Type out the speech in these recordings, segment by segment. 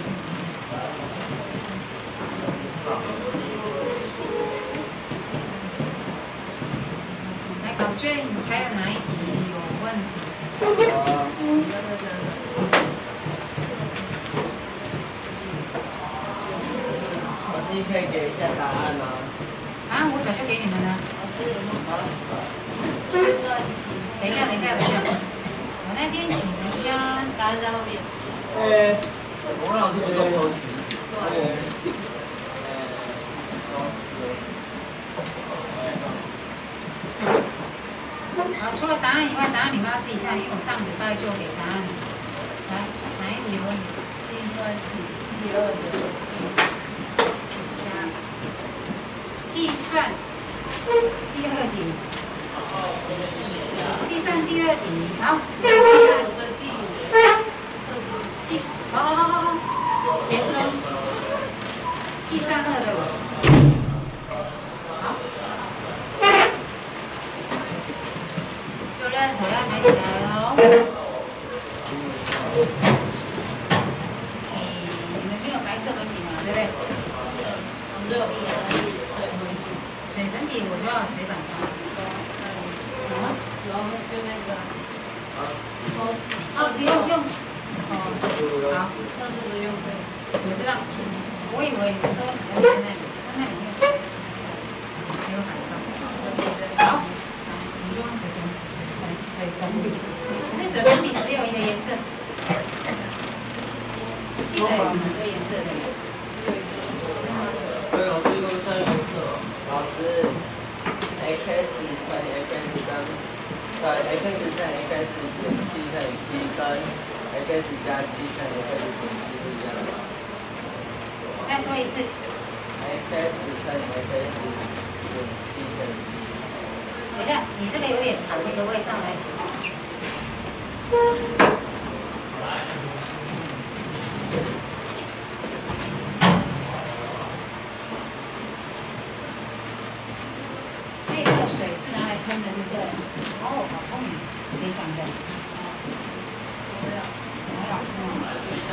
来考卷，还有哪一题有问题？ 你可以给一下答案吗？ 答案我早就给你们了。等一下，我那天请人家答案在后面。 我们老师不都偷题？对。 好，除了答案以外，答案你们要自己看，因为我上礼拜就给答案了。来，哪一题有问题？ 计算题第2题。 计算第2题。计算第2题，好，好，连中，计算2的，好，有人同样抬起来喽。你们没有白色粉笔嘛，对不对？ 我们都有水粉笔我就要水板擦。 然后就那个哦，不用。哦，好， 上次不是用的。 我知道。我以为你说什么在那里，那里面是没有反差。好，你就用水粉笔。可是水粉笔只有一个颜色，记得有哪个颜色的？ 对，老师用三原色。老师 ，x 乘以 x 跟x 乘 x 减7乘以7跟 x 加7乘以 x 减7是一样的。 再说一次。 x 乘以 x 减7乘以7。 等一下，你这个有点长，那个位上来写。所以这个水是拿来喷的，是不是？哦，好聪明，谁想的？来，老师吗？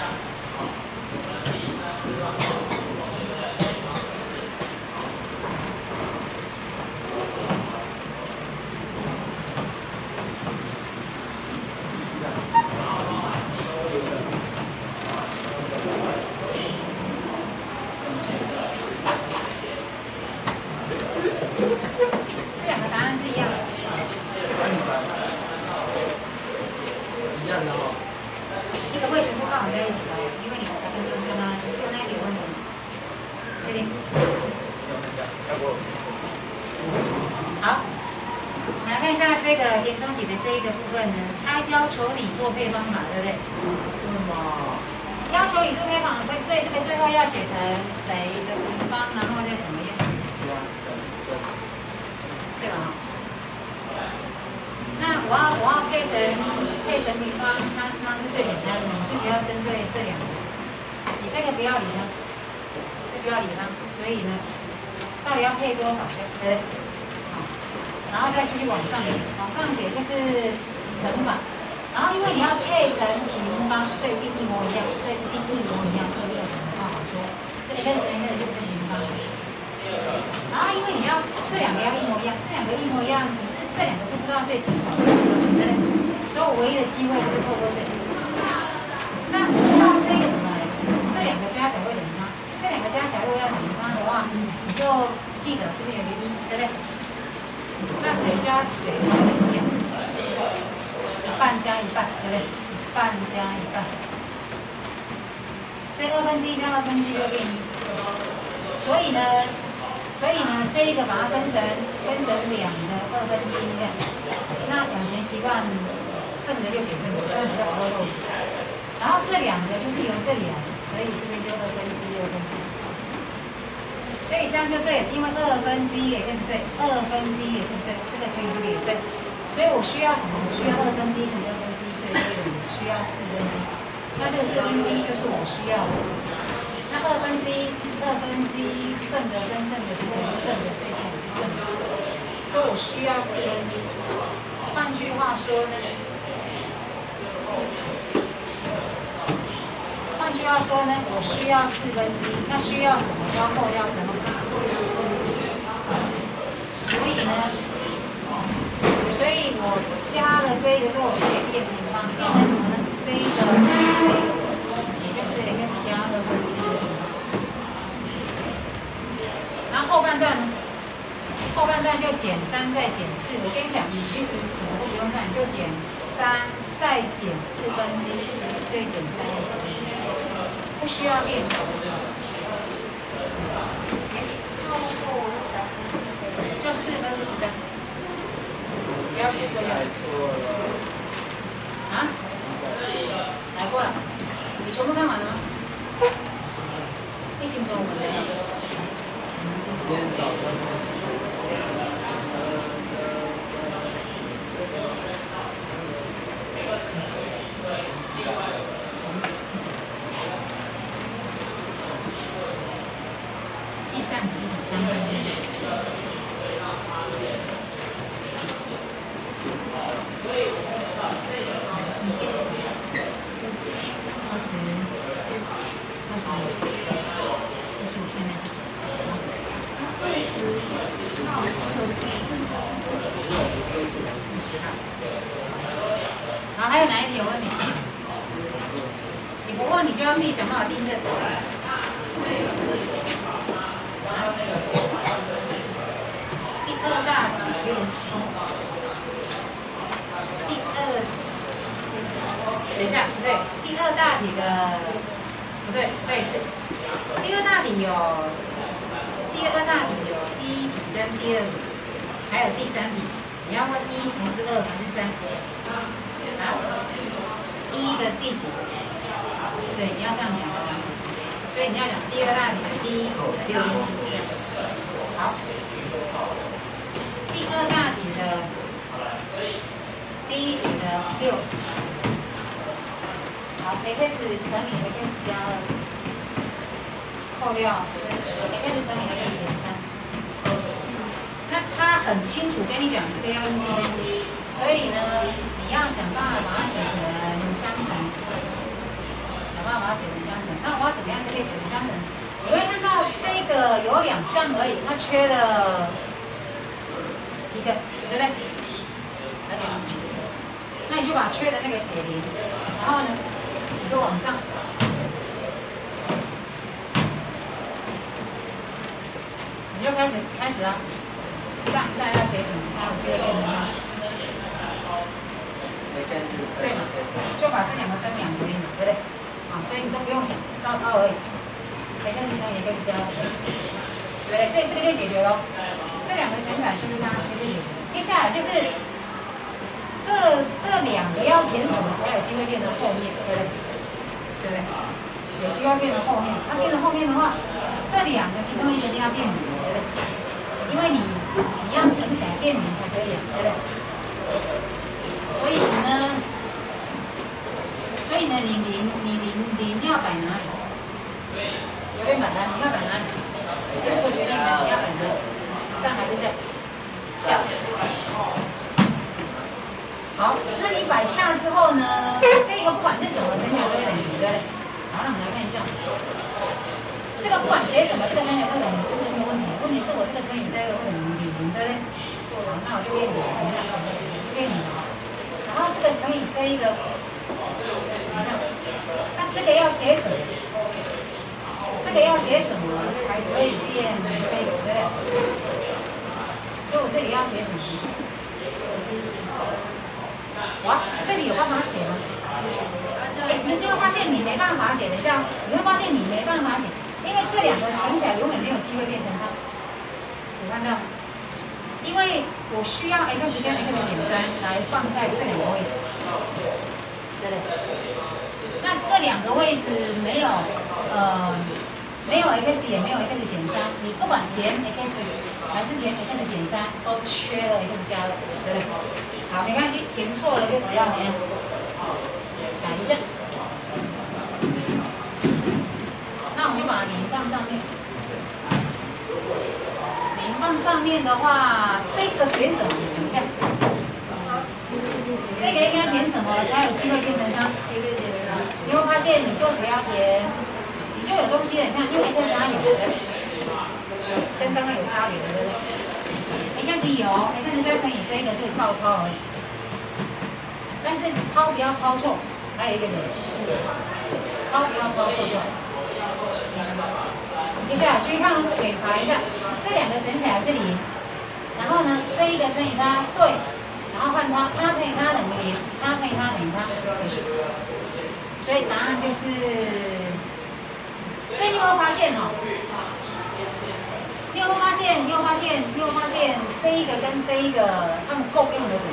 这2个答案是一样的。 一样的哦。 一个为什么不放在一起找？因为你才跟他就那一点问题。确定？好，我们来看一下这个填充题的这一个部分呢，它要求你做配方法，对不对？要求你做配方法，所以这个最后要写成谁的平方，然后再怎么样？对吧？那我要配成平方，它实际上是最简单的，你就只要针对这2个，你这个不要理它，这不要理它，所以呢，到底要配多少？对，好，然后再继续往上写就是乘法，然后因为你要配成平方，所以一定一模一样，这个没有什么话好说，所以x乘以就跟平方。然后因为你要这2个要一模一样，可是这2个不知道，所以乘起来不知道，对不对？所以我唯一的机会就是透过这个。那你知道这个怎么来？这2个加起来会等于它，这2个加起来如果要等于它的话，你就记得这边有个1，对不对？那谁加谁才会一样？一半加一半，对不对？一半加一半，所以1/2加1/2就会变1。所以呢，这一个把它分成2的1/2这样。那养成习惯，正的就写正的，这样比较不会漏写。然后这2个就是由这里来，所以这边就1/2。所以这样就对了，因为1/2也是对，1/2也是对，这个乘以这个也对。所以我需要什么？我需要1/2乘以1/2，所以这里需要1/4。那这个1/4就是我需要的。那1/2正的跟正的是等于正的，所以这也是正的。所以我需要1/4。换句话说呢， 就要说呢，我需要4分之一，那需要什么就要扣掉什么。所以呢，所以我加了这个之后，可以变平方，变成什么呢？这一个乘以这个，也就是 x 加2分之一。然后后半段呢？后半段就减3再减4。我跟你讲，你其实什么都不用算，你就减3再减4分之一，所以减3又4分之一，不需要变角的。就4分之13，不要写错就好。啊？来过了，你全部看完了吗？你心中有没有？ 今天早上。 计算比例3分之一。你写是什么？20、25，现在是90。好，还有哪一题？我问你，你不问你就要自己想办法订正。第2大题67，等一下，不对，第2大题的不对，再一次。第2大题有第1题跟第2题，还有第3题。你要问1还是2还是3？啊？1的第几？对，你要这样讲。所以你要讲第2大题的第1题的6.7。好。第2大题的第1题的6。好 ，x 乘以 x 加2，扣掉 x 乘以 x 减3。那他很清楚跟你讲，这个要因式分解，所以呢，你要想办法把它写成相乘，想办法把它写成相乘。那我要怎么样才可以写成相乘？你会看到这个有2项而已，它缺了1个，对不对？了解吗？那你就把缺的那个写0，然后呢，你就往上。你就开始啊，上下要写什么才有机会变成它？对嘛？就把这2个分2个而已嘛，对不对？好，所以你都不用想，照抄而已。x 乘以 x 加2，对不对？所以这个就解决了。这2个乘起来就是它，这个就解决了。接下来就是这2个要填什么才有机会变成后面，对不对？对不对？有机会变成后面，它变成后面的话，这2个其中一个一定要变0，对不对？因为你要乘起来变0才可以啊，对不对？所以呢，你要摆哪里？随便摆哪里，你要摆哪里？就这个决定了你要摆哪里，上还是下？下。好，那你摆下之后呢，这个不管是什么乘起来都会等于0，对不对？好，那我们来看一下。这个不管写什么，这个乘起来都等于0，其实没有问题。问题是我这个乘以这个会等于0，对不对？好，那我就变0，就变0。然后这个乘以这一个，等一下，那这个要写什么？这个要写什么才可以变这个，对不对？所以我这里要写什么？哇，这里有办法写吗？你会发现你没办法写。等一下，你会发现你没办法写，因为这2个乘起来永远没有机会变成它。有看到？因为我需要 x 跟 x 减3来放在这2个位置，对不对？那这2个位置没有x 也没有 x 减3，你不管填 x 还是填 x 减3，都缺了 x 加2，对不对？好，没关系，填错了就只要怎样改一下。那我们就把0放上面。0放上面的话，这个填什么？想一下，这个应该填什么才有机会变成它？ 你会发现你就只要填，你就有东西了。你看，因为 x 它有的，跟刚刚有差别的，对不对？x 有 ，x 再乘以这个就是照抄而已。但是抄不要抄错，还有一个什么？抄不要抄错掉。接下来注意看哦，检查一下，这两个乘起来是0，然后呢，这一个乘以它对，然后换它，它乘以它等于0，它乘以它等于它结束。所以答案就是，所以你有没有发现哦？你有没有发现这一个跟这一个它们共用的什么？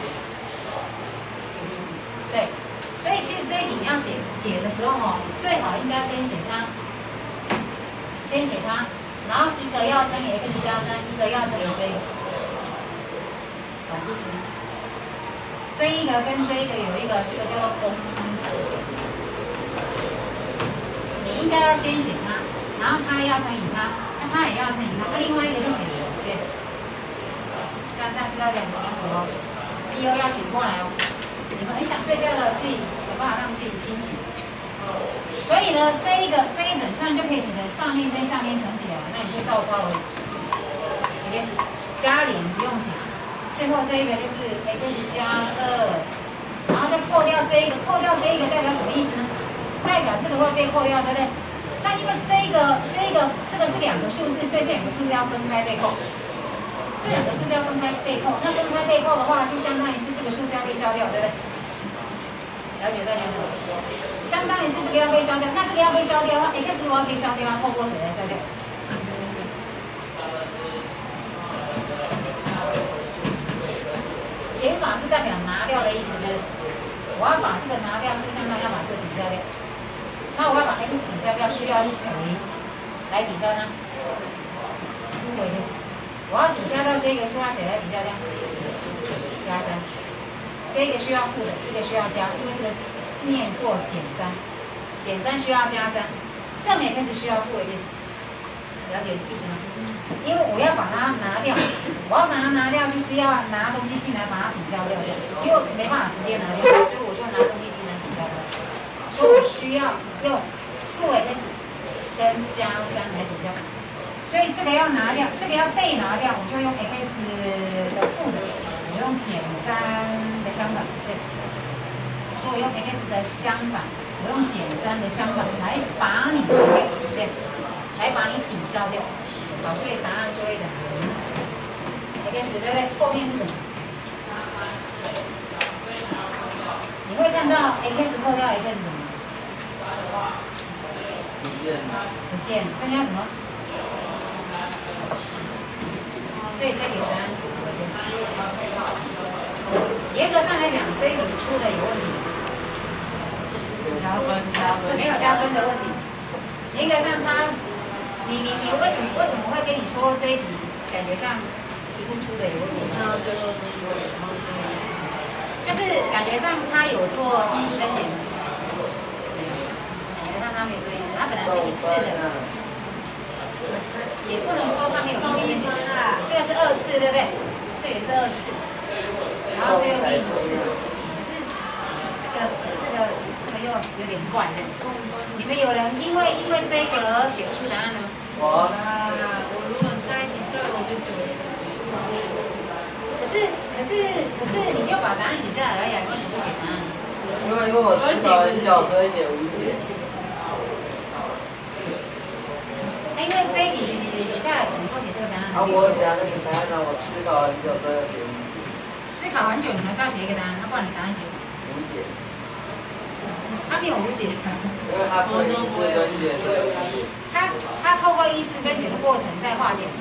对，所以其实这一题你要解的时候哦，最好应该先写它。然后一个要乘以 x 加3，一个要乘以这个，懂意思吗？这一个跟这一个有一个，这个叫做公因式，你应该要先写它，然后它要乘以它，那它也要乘以它，那另外一个就写这样，这样知道两个什么？以后要醒过来哦，你们很想睡觉的，自己想办法让自己清醒。所以呢，这一整串就可以写成上面跟下面乘起来，那你就照抄而已。x 加0不用写，最后这一个就是 x 加2，然后再扣掉这一个，扣掉这一个代表什么意思呢？代表这个会被扣掉，对不对？那因为这个是两个数字，所以这两个数字要分开被扣。这两个数字要分开被扣，那分开被扣的话，就相当于是这个数字要被消掉，对不对？了解在讲什么？相当于是这个要被消掉，那这个要被消掉的话 ，x 如果要被消掉，要透过谁来消掉？减法是代表拿掉的意思，对不对？我要把这个拿掉，是相当于要把这个抵消掉。那我要把 x 抵消掉，需要谁来抵消呢？负 x。我要抵消到这个，需要谁来抵消掉？加3。这个需要负的，这个需要加，因为这个念作减3，减3需要加3，正 x 需要负 x， 了解意思吗？因为我要把它拿掉，就是要拿东西进来把它抵消掉，因为我没办法直接拿掉，所以我就拿东西进来抵消掉，所以我需要用负 x 跟加3来抵消，所以这个要拿掉，这个要被拿掉，我就用 x 的负的。我用减3的相反，对，所以我用 x 的相反，我用减3的相反来把你这样，来把你抵消掉。好，所以答案就会等于什么呢 ？x 对不对？后面是什么？你会看到 x 扣掉 x 是什么？不见，增加什么？所以这里的答案是严格上来讲，这一题出的有问题，没有加分的问题。严格上你为什么会跟你说这一题感觉上题目出的有问题？就是感觉上他有做意识分解吗？没有，感觉上他没有做意识，他本来是一次的。也不能说它没有意思分解，这个是2次，对不对？这也是2次，然后最后变1次，可是这个又有点怪的。你们有人因为这个写不出答案的吗？ 我如果在一起对，我就觉得。 可是你就把答案写下来而已，为什么不写答案？ 因为我思考很久，所以写无解。 因为这一题写下来只能够写这个答案。 我写那个答案让我思考很久，所以写无解。 思考很久，你还是要写一个答案，那不然你答案写什么？ 无解。 他没有无解。 因为他不会意识分解，所以无解。 他透过意识分解的过程在化解。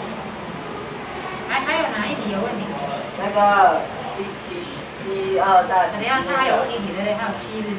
还有哪一题有问题？ 那个第2大。 等一下，他还有问题，对不对？还有7，是不是？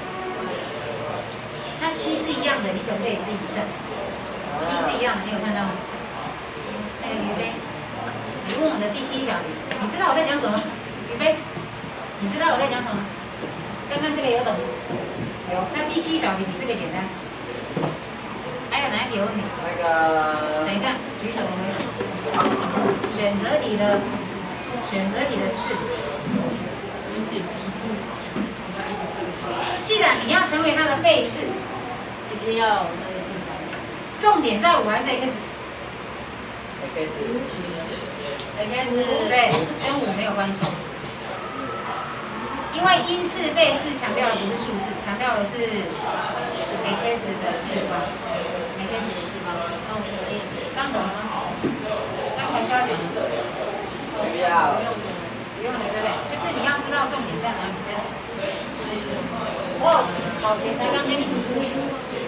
那7是一样的，你可不可以自己算？7是一样的，你有看到吗？那个于飞，你问我的第7小题，你知道我在讲什么？于飞，你知道我在讲什么？刚刚这个有懂？有。那第7小题比这个简单。还有哪一题有问题？ 那个。 等一下，举手回答。选择题的4。 你写 B 部。 既然你要成为它的倍式， 一定要有那个地方。 重点在5还是 x？ X 对，跟5没有关系。因为因式倍式强调的不是数字，强调的是 x 的次方 ，x 的次方。这样懂了吗？这样还需要讲吗？ 不要。 不用了，对不对？就是你要知道重点在哪里，对。我考前才刚跟你们复习。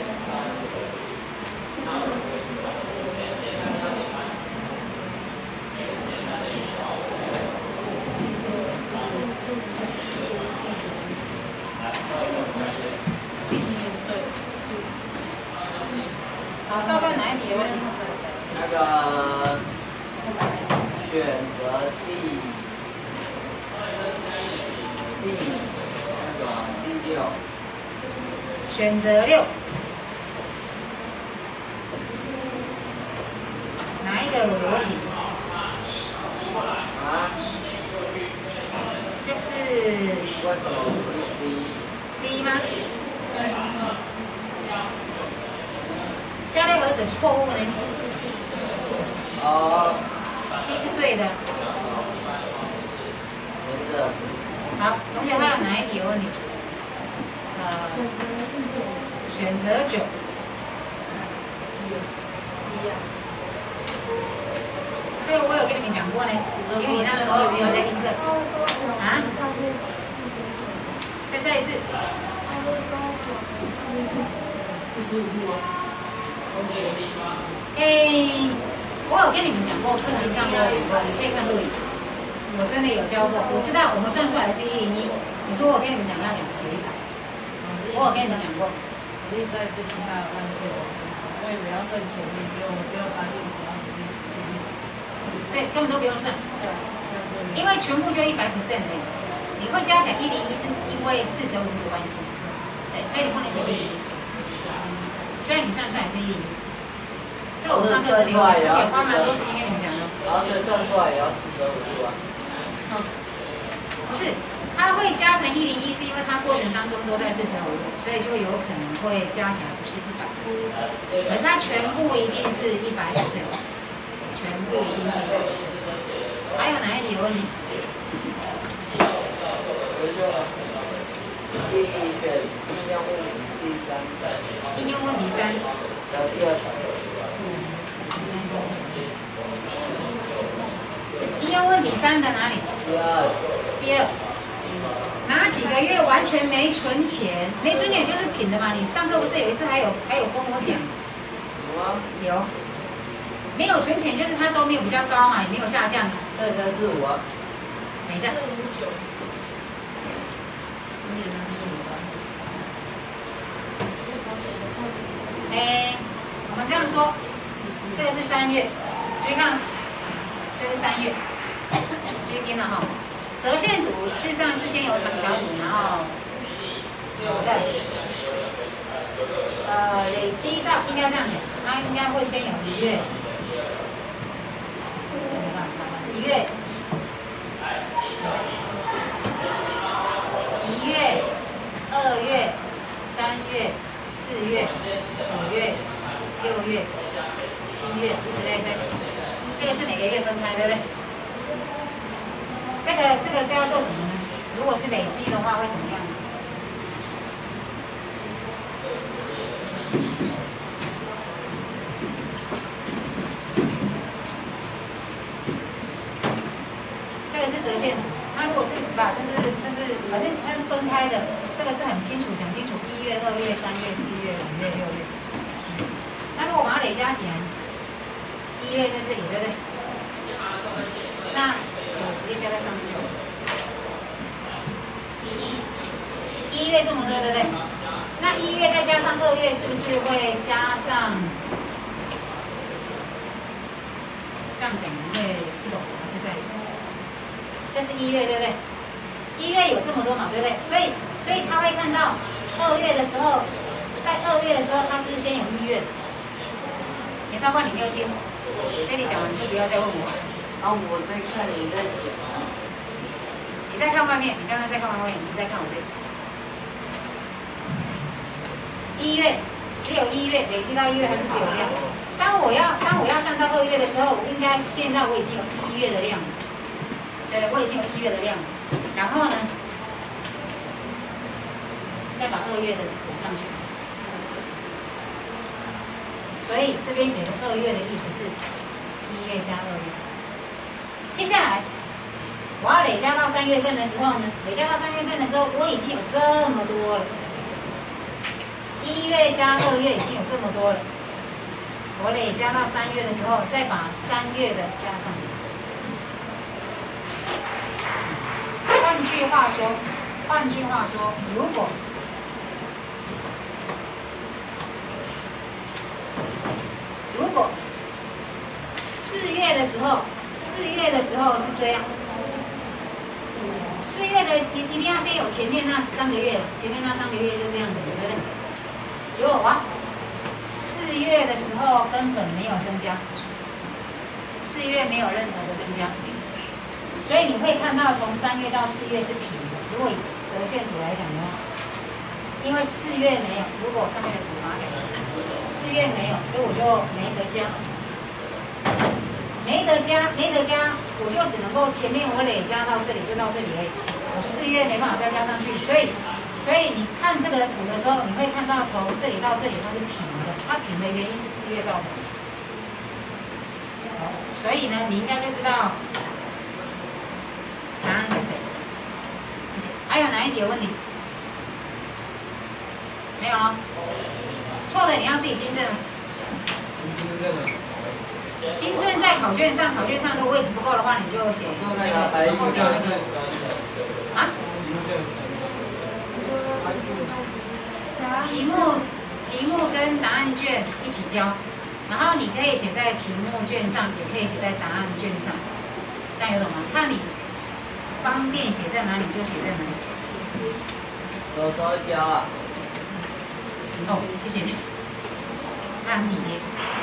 好，稍稍哪一题有问题？ 那个选择第6。 选择6，哪一个有问题？ 啊？ 就是为什么是 C 吗？下列何者错误呢？ 哦。 C 是对的。 真的。 好，同学还有哪一题有问题？选择9。这个我有跟你们讲过呢，因为你那时候没有在听课。啊？再一次。 45度啊。 我有跟你们讲过，课题上有你可以看录影。我真的有教过，我知道我们算出来是101，可是我有跟你们讲要讲写100，我有跟你们讲过。 我一直在最近还有按过，我以为要算前面，结果我只有发现只要直接写100。 对，根本都不用算，因为全部就100%而已。你会加起来101是因为45度的关系，对，所以你后面写101。虽然你算出来是101，这个我上课时有讲，而且花蛮多时间跟你们讲的。 然后算出来也要45度啊。 不是，它会加成101，是因为它过程当中都在45度，所以就有可能会加起来不是100，可是它全部一定是100%，全部一定是100%。还有哪一题有问题？ 第选应用问题第3。 应用问题3。 第2条。 应用问题3的哪里？第2。哪几个月完全没存钱？没存钱就是平的嘛。你上课不是有一次还有跟我讲？有。没有存钱就是它都没有比较高嘛，也没有下降。 345啊。 等一下。我们这样说，这个是3月，注意看，这是3月，注意听了哈。折线图事实上是先有长条图，然后再累积到应该这样讲，它应该会先有1月，这没办法1月，2月、3月、4月、5月、6月、7月，以此类推。这个是每个月分开，对不对？这个是要做什么呢？如果是累积的话，会怎么样？这个是折线图。那如果是这是反正它是分开的，这个是很清楚讲清楚，1月、2月、3月、4月、5月、6月、7月。那如果把它累加起来，1月在这里，对不对？那我直接加在上面就好。1月这么多，对不对？那1月再加上2月，是不是会加上？这样讲你会不懂，还是再一次？这是1月，对不对？1月有这么多嘛，对不对？所以他会看到2月的时候，在2月的时候，他是先有1月。没超过你没有听，这里讲完就不要再问我。 啊，我在看你在讲。 你在看外面，你刚刚在看外面，你是在看我这里。 1月，只有1月，累积到1月还是只有这样？当我要上到2月的时候，我应该现在我已经有1月的量了，对，我已经有1月的量了。然后呢，再把2月的补上去。所以这边写的2月的意思是1月加2月。接下来我要累加到3月份的时候呢，累加到3月份的时候，我已经有这么多了。1月加2月已经有这么多了。我累加到3月的时候，再把3月的加上。换句话说，如果4月的时候是这样，4月的一定要先有前面那3个月，前面那3个月就这样子，对不对？结果4月的时候根本没有增加，4月没有任何的增加，所以你会看到从3月到4月是平的。如果以折线图来讲的话，因为4月没有，如果上面的图把它改，4月没有，所以我就没得加，我就只能够前面我累加到这里就到这里而已，我4月没办法再加上去，所以你看这个的图的时候，你会看到从这里到这里它是平的，它平的原因是4月造成的。所以呢，你应该就知道答案是谁。谢谢。还有哪一题有问题？没有了。错的你要自己订正。订正在考卷上如果位置不够的话，你就写那个后面那个。啊？题目跟答案卷一起交，然后你可以写在题目卷上，也可以写在答案卷上，这样有懂吗？看你方便写在哪里就写在哪里。 手交啊。 哦，谢谢你，他很体贴。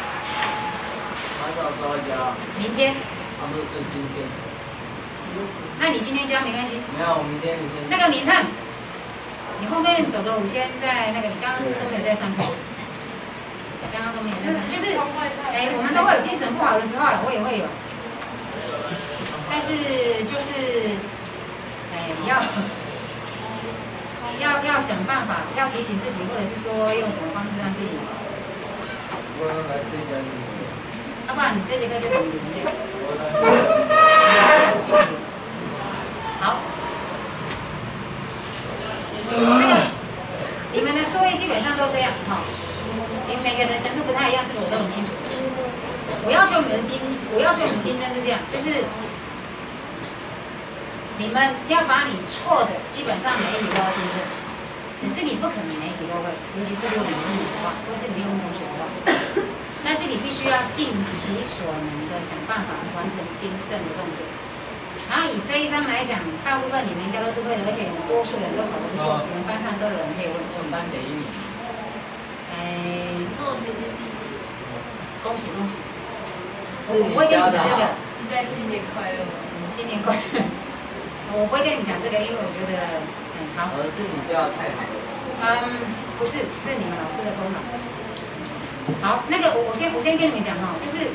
什么时候交？ 明天。 不是今天。 那你今天交没关系。 没有，明天。 那个明探。你后面走个5000，在那个你刚刚都没有在上课，刚刚都没有在上，就是我们都会有精神不好的时候了，我也会有，但是就是要想办法，要提醒自己，或者是说用什么方式让自己，要不然你这节课就等于零这样。好。你们的作业基本上都这样哈，你们每个人的程度不太一样，这个我都很清楚。我要求你们订正是这样，就是你们要把你错的基本上每一题都要订正，可是你不可能每一题都会，尤其是如果你英语的话，或是你英文同学的话，但是你必须要尽其所能的想办法完成订正的动作。然后以这一章来讲，大部分你们应该都是会的，而且你们多数人都考得不错，你们班上都有人可以问。我们班第1名。恭喜！我不会跟你讲这个。 是在新年快乐。 新年快乐。我不会跟你讲这个，因为我觉得好。 是你教的太好了。 不是，是你们老师的功劳。好，那个我先跟你们讲哈，就是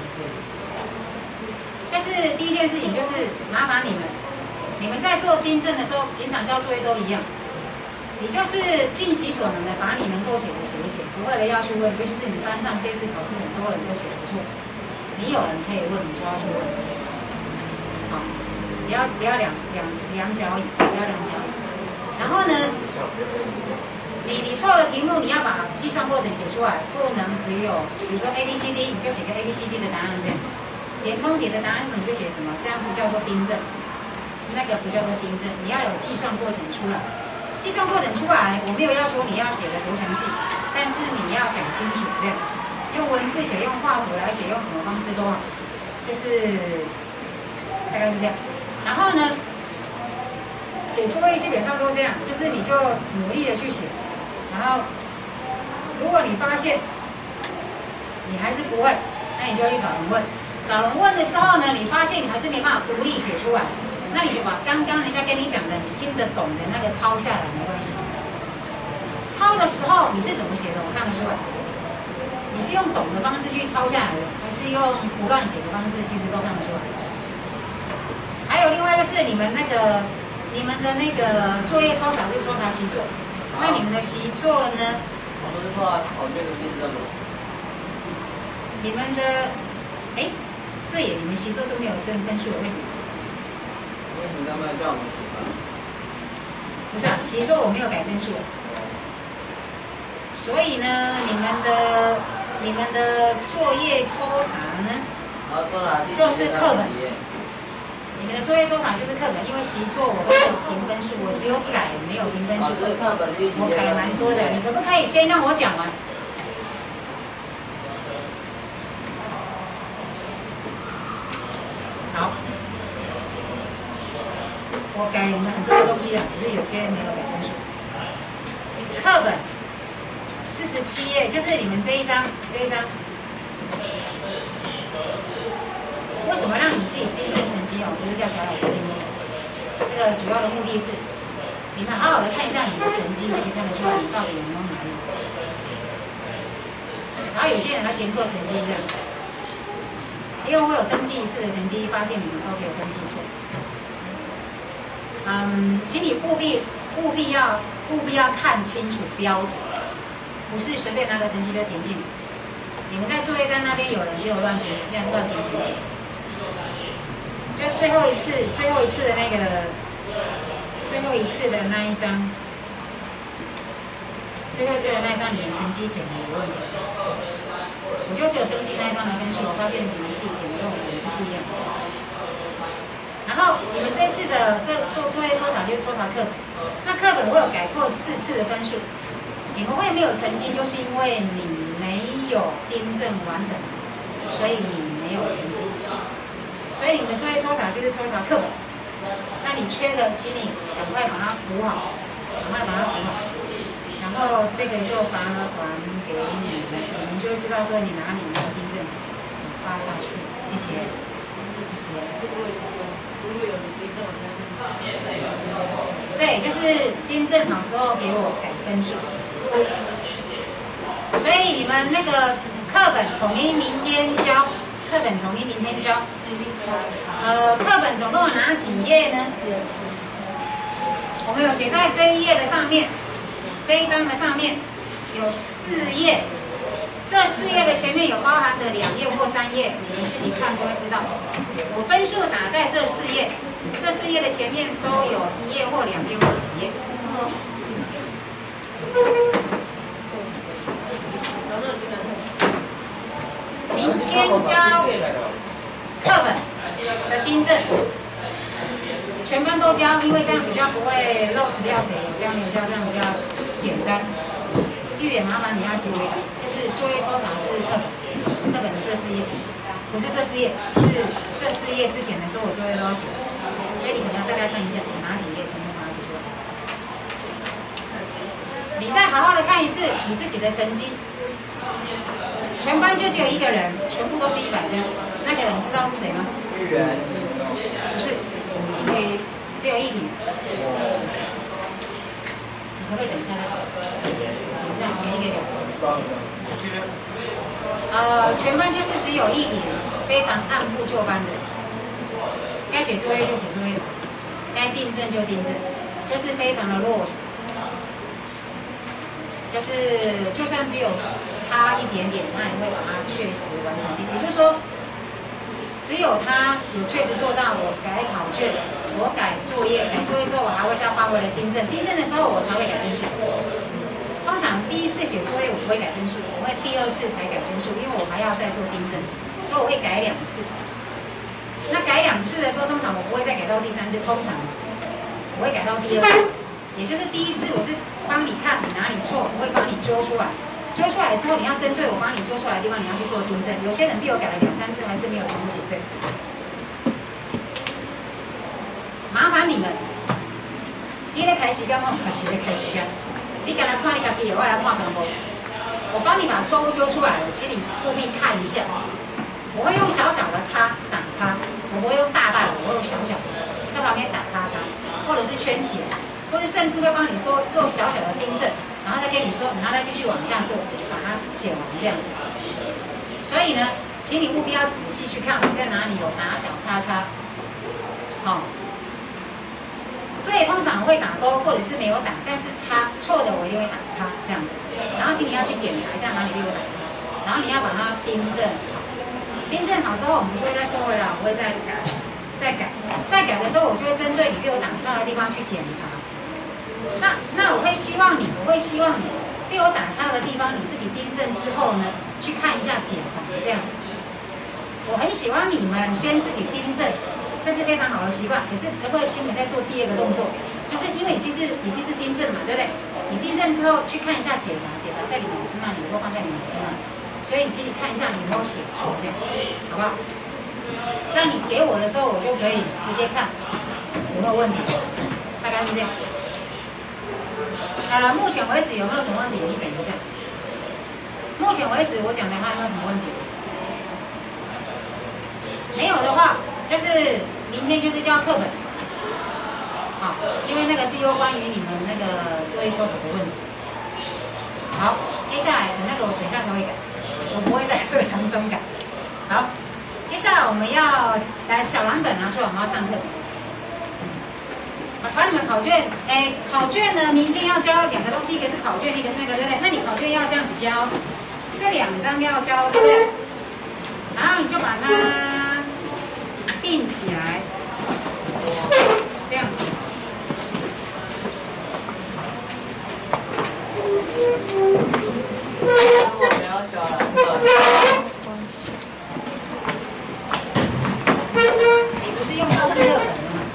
第一件事情就是麻烦你们在做订正的时候，平常交作业都一样，你就是尽其所能的把你能够写的写一写，不会的要去问，尤其是你班上这次考试很多人都写得不错，你有人可以问，你就要去问。好，不要两脚椅，不要两脚椅。然后呢，你错的题目你要把计算过程写出来，不能只有比如说 A、B、C、D， 你就写个 A、B、C、D 的答案这样。填充题的答案是什么就写什么，这样不叫做订正，那个不叫做订正，你要有计算过程出来。计算过程出来，我没有要求你要写的多详细，但是你要讲清楚，这样用文字写，用画图来写，用什么方式都好，就是大概是这样。然后呢，写作业基本上都这样，就是你就努力的去写，然后如果你发现你还是不会，那你就去找人问。找人问了之后呢，你发现你还是没办法独立写出来，那你就把刚刚人家跟你讲的、你听得懂的那个抄下来，没关系。 抄的时候你是怎么写的？我看得出来。你是用懂的方式去抄下来的，还是用胡乱写的方式？其实都看得出来。还有另外就是你们的那个作业抽查是抽查习作，那你们的习作呢？ 我不是抽查考卷的订正吗？ 你们的，哎，对耶，你们习作都没有分数，为什么？ 为什么要不要叫我们写啊？ 不是啊，习作我没有改分数，所以呢，你们的作业抽查呢，就是课本。你们的作业抽查就是课本，因为习作我都有评分数，我只有改没有评分数。我改蛮多的，你可不可以先让我讲完？好，我改你们很多的东西的，只是有些没有改分数。课本47页，就是你们这一章。为什么让你自己订正成绩哦？不是叫小老师给你讲。这个主要的目的是，你们好好的看一下你的成绩，就可以看得出来你到底有没有努力。然后有些人还填错成绩这样。因为我有登记一次的成绩，发现你们都给我登记错。请你务必要看清楚标题，不是随便拿个成绩就填进。你们在作业单那边有人给我乱填成绩，就最后一次的那个，最后一次的那一张，你们成绩填的有问题。我就只有登记那一张的分数，我发现你们自己填的跟我们是不一样的。然后你们这次的做作业抽查就是抽查课本，那课本我有改过4次的分数。你们会没有成绩，就是因为你没有订正完成，所以你没有成绩。所以你们的作业抽查就是抽查课本，那你缺的，请你赶快把它补好，然后这个就发还给你们，你们就会知道说你哪里没有订正，发下去。谢谢。对，就是订正好之后给我改分数。所以你们那个课本统一明天交。课本总共有哪几页呢？我们有写在这一页的上面，这一章的上面有4页。这4页的前面有包含的2页或3页，你们自己看就会知道。我分数打在这4页，这4页的前面都有1页或2页或几页。明天交课本的订正，全班都交，因为这样比较不会漏死掉谁，这样比较简单。预也麻烦你要写回来，就是作业抽查是课本的这4页，不是这4页，是这4页之前的所有作业都要写，所以你可能要大概看一下哪几页全部把它写出来。你再好好的看一次你自己的成绩，全班就只有1个人，全部都是100分，那个人知道是谁吗？不是，只有1题。你可不可以等一下再找？等一下，我们一个一个。全班就是只有1题，非常按部就班的，该写作业就写作业，该订正就订正，就是非常的落实。就是就算只有差一点点，他也会把它确实完成。也就是说，只有他有确实做到，我改考卷，我改作业之后，我还会再发回来订正。订正的时候，我才会改分数。通常第1次写作业我不会改分数，我会第2次才改分数，因为我还要再做订正，所以我会改2次。那改2次的时候，通常我不会再改到第3次，通常我会改到第2次，也就是第1次我是帮你看你哪里错，我会帮你揪出来。揪出来之后，你要针对我帮你揪出来的地方，你要去做订正。有些人比我改了2、3次，还是没有全部写对。麻烦你们，你咧开时间，我也是咧开时间。你敢来看你家己的，我来看全部。我帮你把错误揪出来了，请你务必看一下。我会用小小的叉打叉，我不会用大的，我会用小小的在旁边打叉叉，或者是圈起来，或者甚至会帮你说做小小的订正。 然后再跟你说，然后再继续往下做，把它写完这样子。所以呢，请你务必要仔细去看我在哪里有打小叉叉。好、对，通常会打勾或者是没有打，但是错的我一定会打叉这样子。然后请你要去检查一下哪里有打叉，然后你要把它订正好。订正好之后，我们就会再收回来，我会再改，再改的时候，我就会针对你被我打叉的地方去检查。那我会希望你被我打叉的地方，你自己订正之后呢，去看一下解黄这样。我很喜欢你们先自己订正。这是非常好的习惯，可是可不可以请你再做第二个动作？就是因为已经是订正嘛，对不对？你订正之后去看一下解答在你老师那里，或放在你老师那里，所以请你看一下你有没有写错，这样好不好？这样你给我的时候，我就可以直接看有没有问题，大概是这样。目前为止有没有什么问题？你等一下。目前为止我讲的话有没有什么问题？没有的话。就是明天就是交课本，好，因为那个是有关于你们那个作业修草的问题。好，接下来那个我等一下才会改，我不会在课堂中改。好，接下来我们要来小蓝本拿出来，我们要上课。把你们考卷，考卷呢，明天要交两个东西，一个是考卷，一个是那个，对不对？那你考卷要这样子交，这两张要交，对不对？然后你就把它定起来，这样子。 我们要小蓝本。 你不是用到第二本的吗？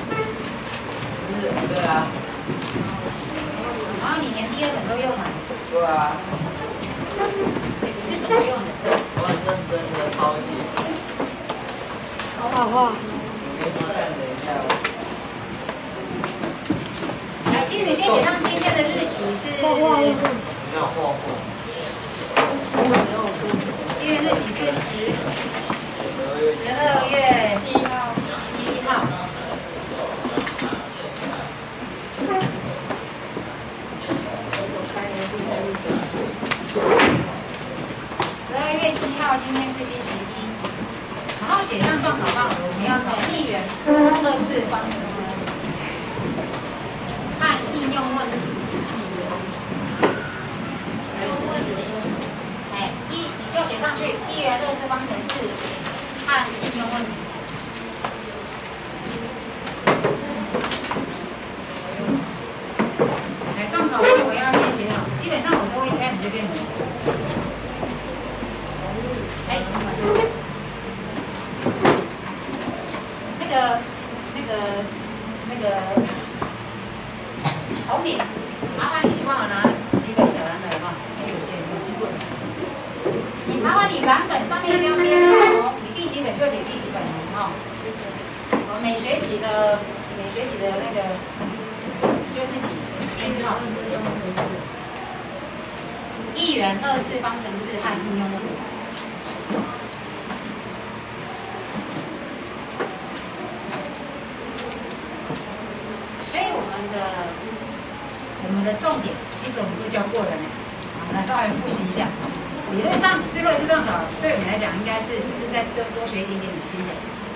对啊。 然后你连第二本都用了。 对啊。 你是怎么用的？ 我很认真的抄写。 画画。 我给你看，等一下。 来，请你们先写上今天的日期是。 画画。 没有画过。 今天日期是12月7号。12月7号，今天是星期一。然后写上段考范围，我们要考1元2次方程式和应用问题。你就写上去1元2次方程式和应用问题。段考范围要先写好，基本上我都会一开始就跟你们讲。那个红领，麻烦你去帮我拿几本小蓝本哈，因为有些人不会。你麻烦你蓝本上面一定要编号哦，你第几本就写第几本哦。每学期的那个就自己编号。1元2次方程式和应用问题。我们的重点，其实我们都教过的呢，我们来稍微复习一下。理论上，最后一次段考对我们来讲，应该是只是再多学一点点的新的。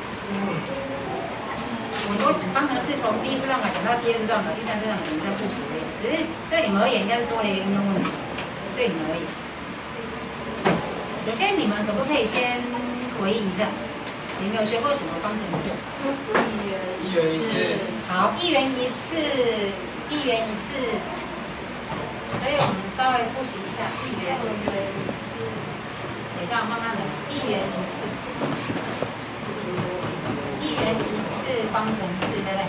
我都方程式从第一次段考讲到第二次段考、第三次段考，我们在复习而已。只是对你们而言，应该是多了一个应用问题。对你们而言，首先你们可不可以先回忆一下，你们有学过什么方程式 ？1元1次。 好，1元1次。1元1次，所以我们稍微复习一下1元1次。等一下，慢慢来。1元1次，1元1次方程式，对不对？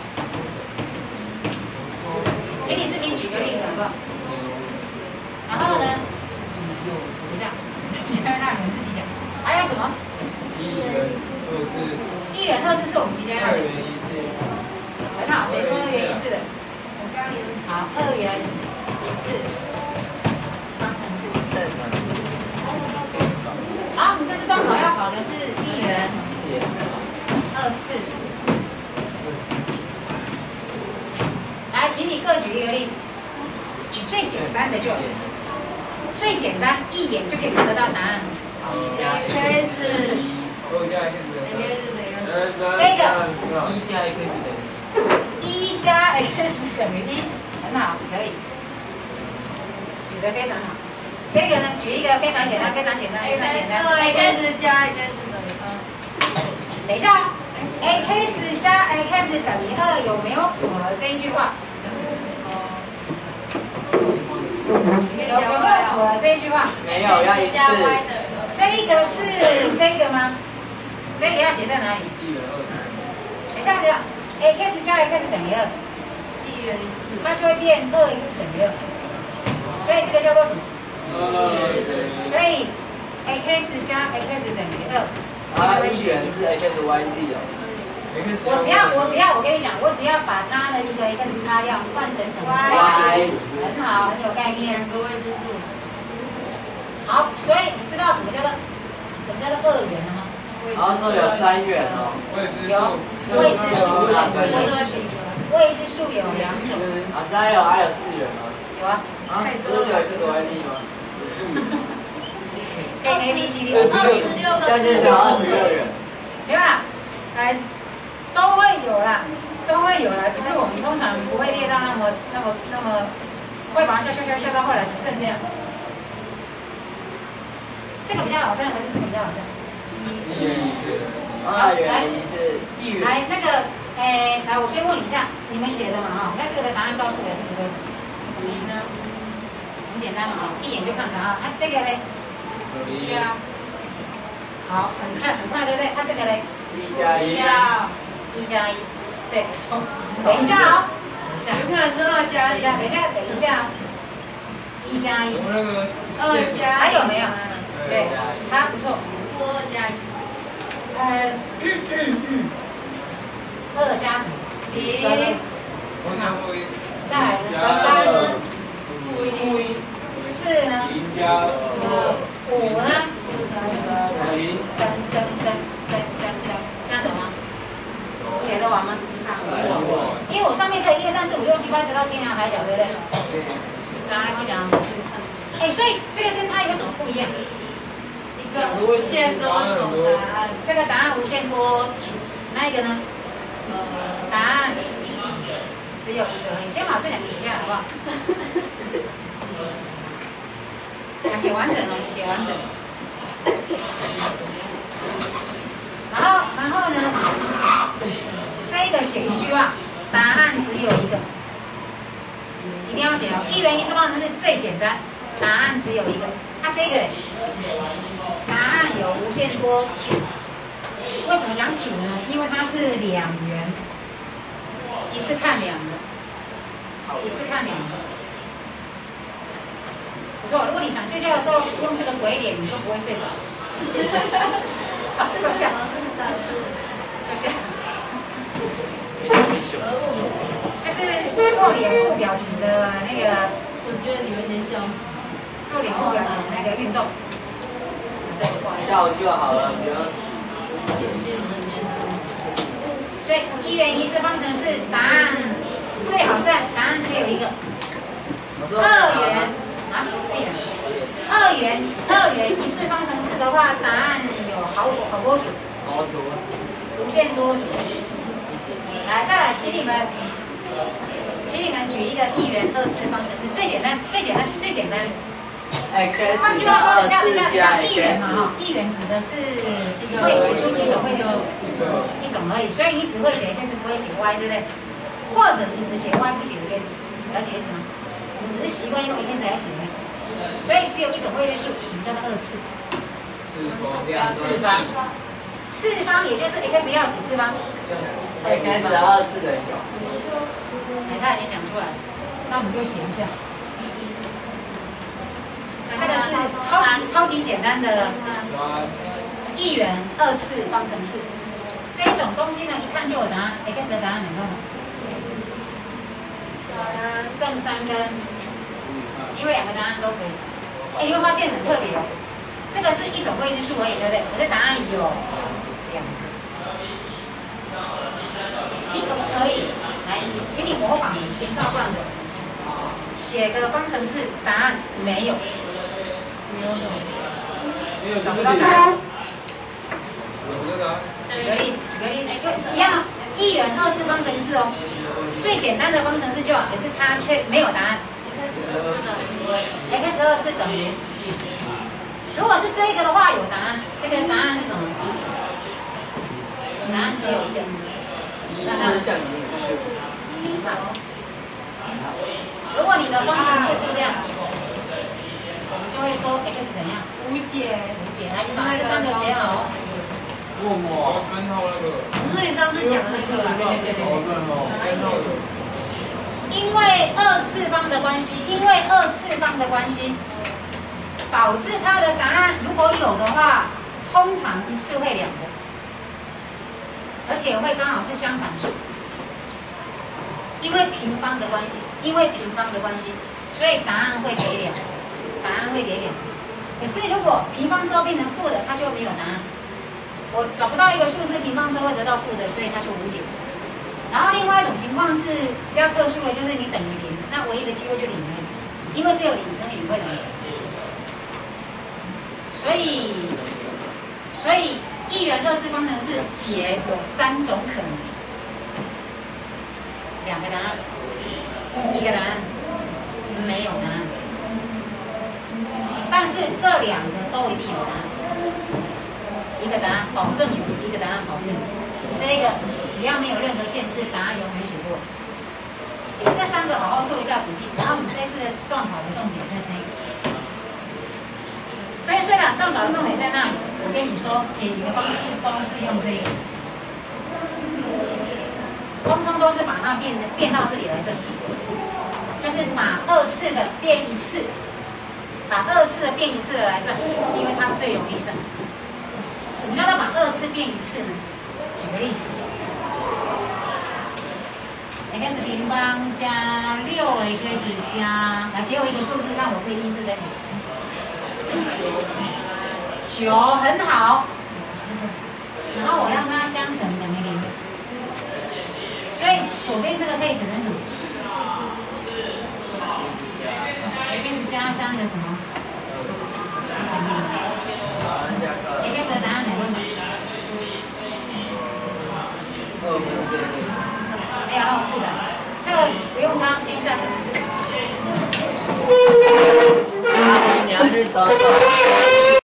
请你自己举个例子好不好？然后呢？等一下，让你们自己讲。还有什么 ？1元2次。 1元2次是我们即将要讲。2元1次。很好，谁说2元1次的？好，2元1次方程式。好，我们这次段考要考的是1元2次。来，请你各举一个例子，举最简单的就好，最简单一眼就可以得到答案。 一加 x， 2加 x 这个 1加 x 等于 1加 x 等于1，很好，可以，举得非常好。这个呢，举一个非常简单、非常简单、非常简单。 x 加 x 等于2。 等一下 ，x 加 x 等于2有没有符合这一句话？有没有符合这一句话？ 没有，要一次。 这个是这个吗？这个要写在哪里？等一下，x 加 x 等于2，它就会变2x 等于2，所以这个叫做什么？所以 x 加 x 等于2， 一元是 x y z 哦。 我跟你讲，我只要把它的一个 x 擦掉，换成什么 y， 很好，很有概念。 多未知数。 好，所以你知道什么叫做2元了吗？ 然后说有3元哦。 有未知数，未知数有2种。 啊，还有4元吗？ 有啊。 啊，不是有x y z 吗？ 可以 A B C D 26个。将近到26元。 没有啦，都会有啦，只是我们通常不会列到那么，会把它消到后来只剩这样。这个比较好算还是这个比较好算 ？1元1次，2元1次，1元。 来，那个，来，我先问一下，你们写的嘛哈？那这个的答案告诉我是多少？ 1呢？ 很简单嘛哈，一眼就看答案。这个嘞 ？1啊。 好，很快，对不对？这个嘞 ？1加1。 1加1，对，错。等一下哦， 有可能是2加1。 等一下，1加1。 2加。 还有没有？对，它不错。 负2加1。 2加什么？0。再来3呢？ 负1。 4呢 ？0加 5呢？ 0。 这样懂吗？写得完吗？因为我上面可以1、2、3、4、5、6、7、8直到天涯海角，对不对？怎样来跟我讲？所以这个跟它有什么不一样？ 一个无限多种答案。 这个答案无限多组，那一个呢？答案只有一个而已。先把这2个写下来，好不好？要写完整哦，写完整。然后呢？这个写一句话，答案只有一个，一定要写哦。1元1次方程式最简单，答案只有一个。这个嘞，答案有无限多组。为什么讲组呢？因为它是2元，一次看2个，一次看2个。不错，如果你想睡觉的时候用这个鬼脸，你就不会睡着。好，坐下，坐下。就是做脸部表情的那个， 我觉得你会先笑死。 做脸部表情那个运动。对，不好意思。 笑就好了，不要死。 所以1元1次方程式答案最好算，答案只有一个。2元啊，自己来。2元1次方程式的话，答案有好多组。无限多组。来，再来，请你们举一个1元2次方程式，最简单。换句话说，等一下，1元嘛哈，1元指的是会写出几种未知数，一种而已，所以你只会写 x 不会写 y， 对不对？或者你只写 y 不写 x， 了解意思吗？你只是习惯用 x 来写，所以只有一种未知数，什么叫做2次？次方。次方也就是 x 要几次方 ？x 2次等于9。 他已经讲出来了，那我们就写一下。这个是超级简单的1元2次方程式。这一种东西呢，一看就有答案 ，x 的答案等于多少？正3跟，因为2个答案都可以。你会发现很特别哦，这个是一种未知数而已，对不对？可是答案有2个。你可不可以来？请你模仿田少冠的。 写个方程式，答案没有，找不到答案。举个例子，就一样，一元二次方程式哦，最简单的方程式就好，可是它却没有答案。x2是等于，如果是这个的话有答案，这个答案是什么？答案只有一个。如果你的方程式是这样，我们就会说 x 怎样？ 无解。 来，你把这三个写好。 不是你上次讲的那个吧？ 对。因为二次方的关系，导致它的答案如果有的话，通常一次会2个，而且会刚好是相反数。因为平方的关系，所以答案会给2个，可是如果平方之后变成负的，它就没有答案。我找不到一个数字平方之后会得到负的，所以它就无解。然后另外一种情况是比较特殊的，就是你等于0，那唯一的机会就0而已，因为只有0乘以0会等于0。所以一元二次方程式解有3种可能，2个答案，1个答案，没有答案。但是这2个都一定有答案。1个答案保证有，1个答案保证有。这个只要没有任何限制，答案永远写过。你这3个好好做一下笔记，然后我们这次的段考的重点在这个。对，虽然段考的重点在那里，我跟你说，解题的方式都是用这个，通通都是把它变到这里来算，就是把2次的变1次，把2次的变1次的来算，因为它最容易算。什么叫做把2次变1次呢？举个例子 ，x 平方加6x 加，来给我一个数字，让我可以意思分解。9很好，然后我让它相乘等于0，所以左边这个可以写成什么 ？x 加3的什么？等于0。x 的答案等于多少？哎呀，那么复杂，这个不用抄，先下课。 你要去找。